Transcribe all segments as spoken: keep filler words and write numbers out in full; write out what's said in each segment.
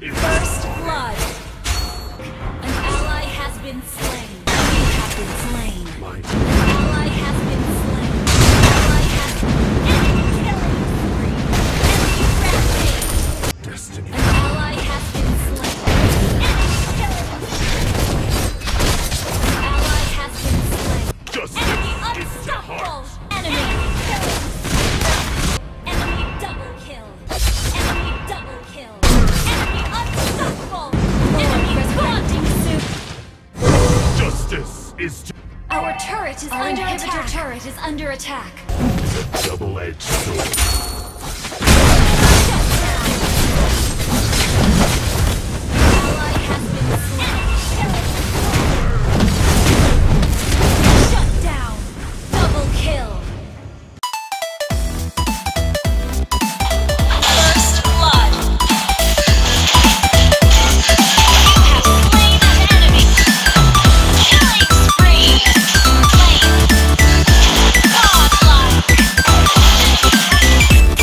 First blood. An ally has been slain. You have been slain. An ally has been slain. An ally has enemy killing spree. Enemy rampage. Destiny. An ally has been slain. Enemy killing spree. An ally has been slain. Justice Enemy is the unstoppable. heart. Enemy killing spree. Enemy double kill. Enemy double kill. Enemy unstoppable. Enemy bonding soup. Justice is to Our turret is Our under inhibitor attack. turret is under attack. a double-edged sword. Ally has been slain. Shut down. Double kill. First blood. You have slain an enemy. Killing spree. Slain. Godlike.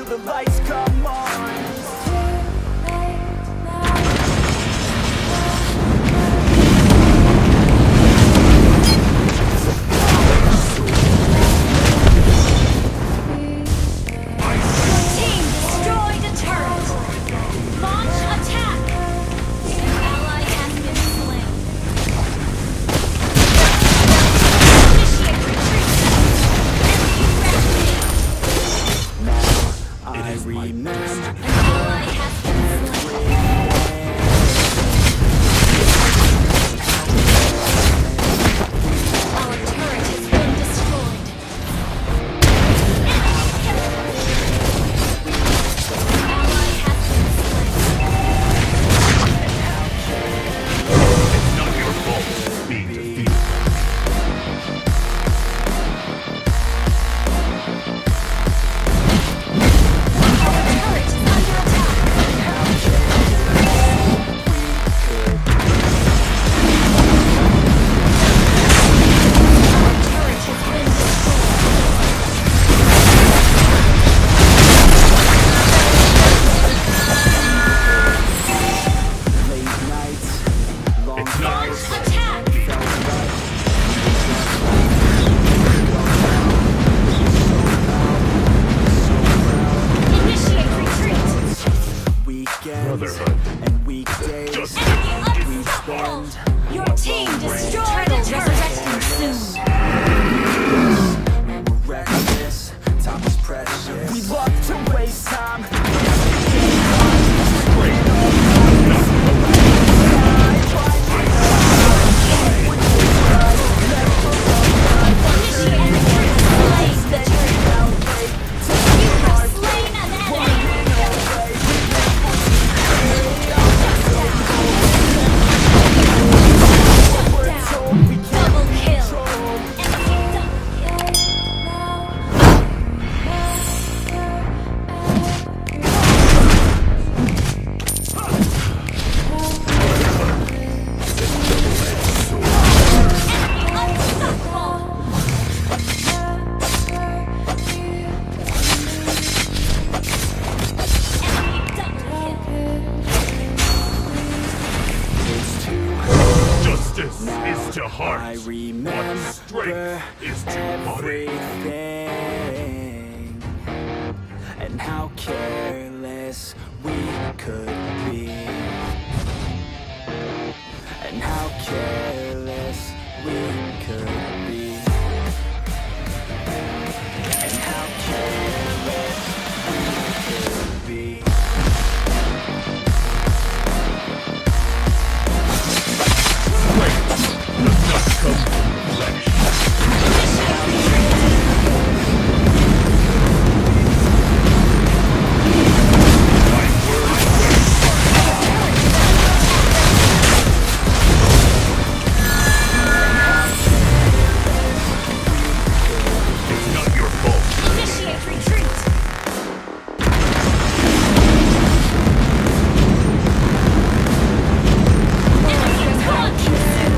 the lights come on. Team destroyed a turret. Launch attack. An ally has been slain. Initiate retreat. Enemy rampage. I remember. An ally has been slain. Our turret has been destroyed. Enemy killed. An ally has been slain. It's not your fault being defeated. Our turret is under attack. Our turret has been destroyed. Late nights, long It's not your Launch fault. attack. Initiate retreat. weekends Brotherhood. and weekdays. Just Enemy We unstoppable. spend Your team destroyed a resurrecting soon. reckless, time is precious. We love to waste time. Initiate retreat. Slays the turret. You have slain an enemy. Shut down. Double kill. Enemy double kill. Enemy unstoppable. Enemy double kill. Justice is to I heart. remember What strength is to body. everything and how careless we could be, and how careless we could be, and how careless we could be. Strength does not come from the flesh. It's not your fault. Initiate retreat. Enemy gone consumed.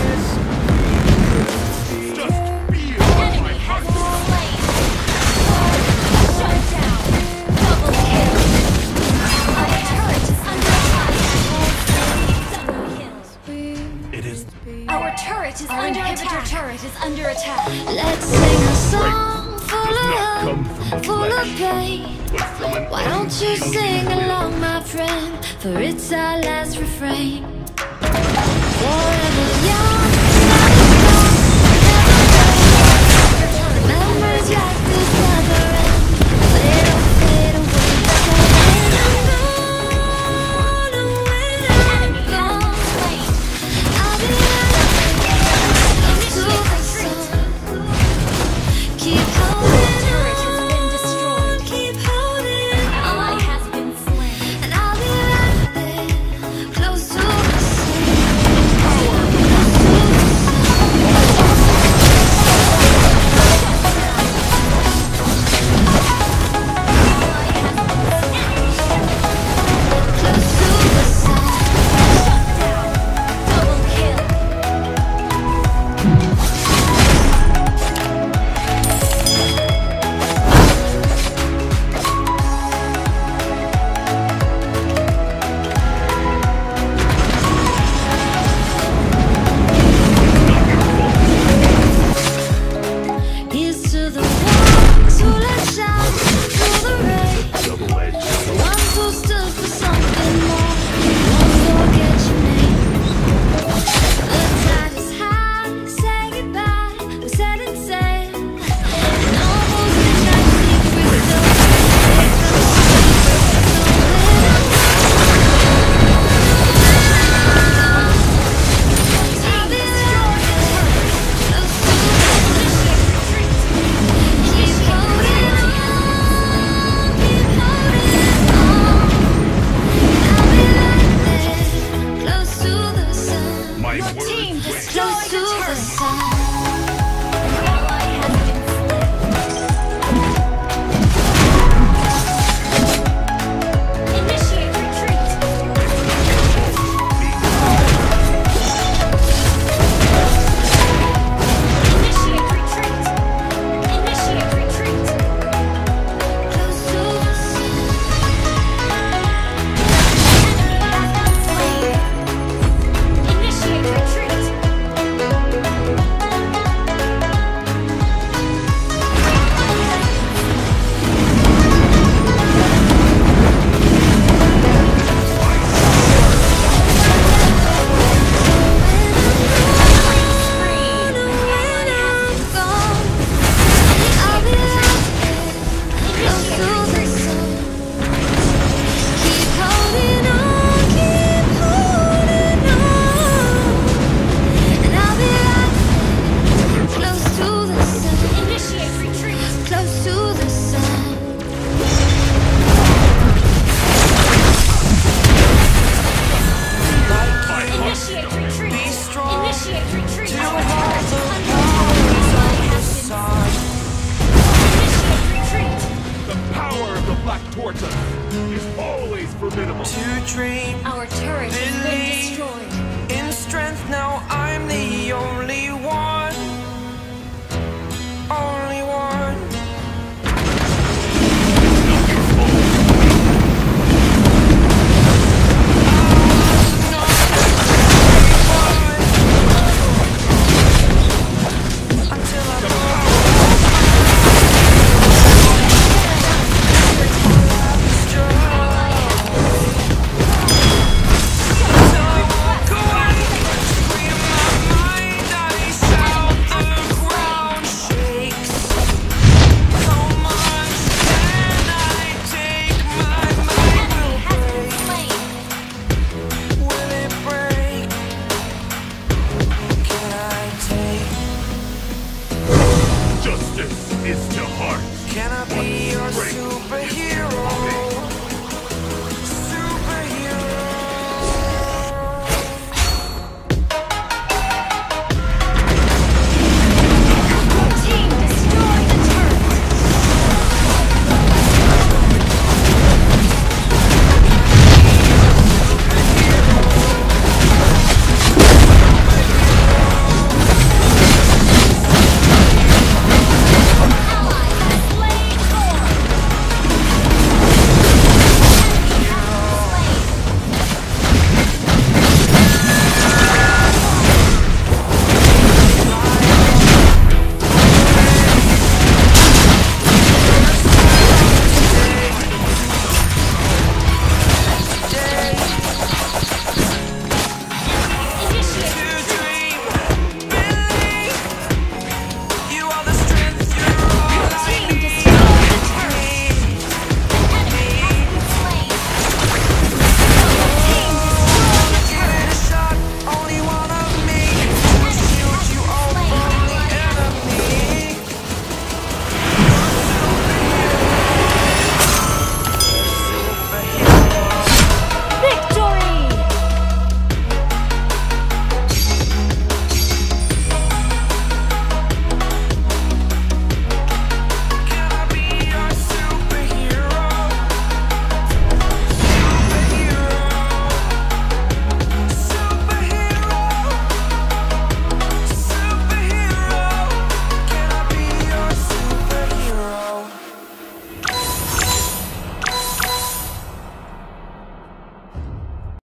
Just feel Enemy my has heart. been slain. Shut down. Double kill. Our turret is under attack. Double kill. It is Our turret is under attack. turret is under attack. Let's sing a song full does not of come love, from the full of flesh, pain. but from an Why don't you unyielding sing will. along, my friend? For it's our last refrain. Forever young, never young, never young. Memories like this never end. They don't fade away. So when I'm gone, and when I'm Enemy has gone, been slain. I'll be right to Initiate the retreat. sun. Keep holding Turret has been on, destroyed. keep holding An ally on, has been slain. and I'll be right there, close to the sun. towards us is always formidable. To dream Our turret has been Believe. destroyed. in strength, now I'm the only one. Only one.